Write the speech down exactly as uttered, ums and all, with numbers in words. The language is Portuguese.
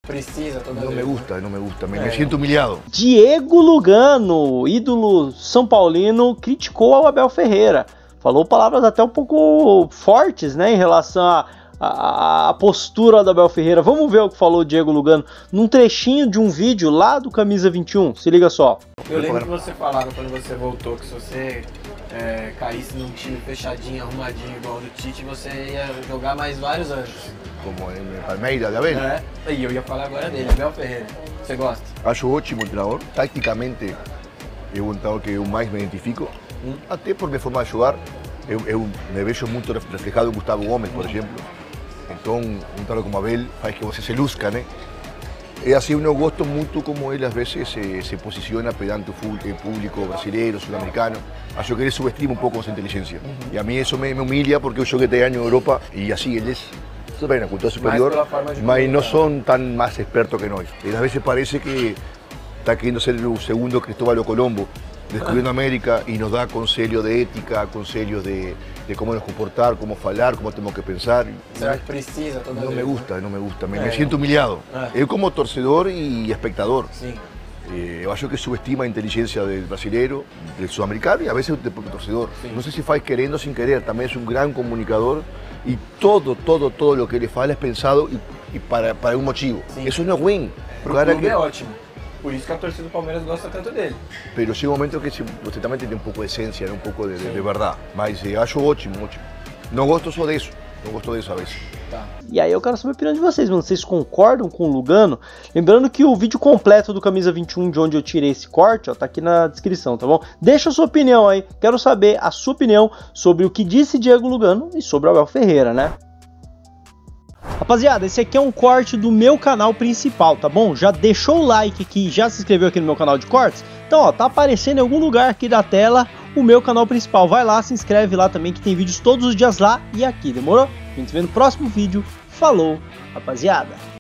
precisa toda No vez, me né? gusta, no me gusta, me, É. me siento humilhado. Diego Lugano, ídolo São Paulino, criticou o Abel Ferreira. Falou palavras até um pouco fortes, né, em relação à a, a, a postura do Abel Ferreira. Vamos ver o que falou o Diego Lugano num trechinho de um vídeo lá do Camisa vinte e um. Se liga só. Eu lembro que você falava quando você voltou que se você é, caísse num time fechadinho, arrumadinho, igual o do Tite, você ia jogar mais vários anos. Como en el Palmeiras de Abel. É, e eu ia falar agora dele, Abel Ferreira. Você gosta? Acho ótimo o treinador. Tácticamente é o treinador que eu mais me identifico. Hum. Até por minha forma de jogar. Eu, eu me vejo muito reflejado em Gustavo Gomes, por exemplo. Então, um treinador como Abel faz que você se luzca, né? É assim, eu gosto muito como ele às vezes se, se posiciona perante o público brasileiro, sul-americano. Acho que ele subestima um pouco essa inteligência. Uhum. E a mim isso me, me humilha porque eu joguei dez anos na Europa e assim eles, tudo bem, na cultura superior, mas não são tão mais expertos que nós. E às vezes parece que está querendo ser o segundo Cristóbal Colombo, descubriendo América y nos da consejos de ética, consejos de, de cómo nos comportar, cómo falar, cómo tenemos que pensar. Será que precisa toda No vez, me né? gusta, no me gusta, me, É, me siento humilhado. É. Eu como torcedor y espectador. Sim. Eh, eu acho que subestima a inteligência del brasileiro, del sudamericano y a veces del propio torcedor. Sim. No sé si faz querendo o sin querer, también es un gran comunicador y todo, todo, todo lo que ele fala es pensado y, y para, para un motivo. Sim. Eso no es ruim. Pro Claro clube que- é ótimo. Por isso que a torcida do Palmeiras gosta tanto dele. Pero llega un momento que se- você também tem um pouco de essência, né? um pouco de, de, de verdade. Mas eu acho ótimo, ótimo. Não gosto só disso, não gosto disso a vezes. Tá. E aí eu quero saber a opinião de vocês, mano. Vocês concordam com o Lugano? Lembrando que o vídeo completo do Camisa vinte e um, de onde eu tirei esse corte, ó, tá aqui na descrição, tá bom? Deixa a sua opinião aí. Quero saber a sua opinião sobre o que disse Diego Lugano e sobre o Abel Ferreira, né? Rapaziada, esse aqui é um corte do meu canal principal, tá bom? Já deixou o like aqui, já se inscreveu aqui no meu canal de cortes? Então, ó, tá aparecendo em algum lugar aqui da tela o meu canal principal. Vai lá, se inscreve lá também, que tem vídeos todos os dias lá e aqui, demorou? A gente se vê no próximo vídeo. Falou, rapaziada!